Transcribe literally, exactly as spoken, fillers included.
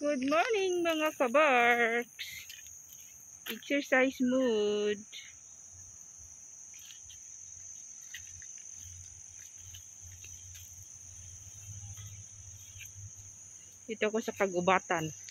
Good morning mga kabarks. Exercise mood. Dito ako sa kagubatan.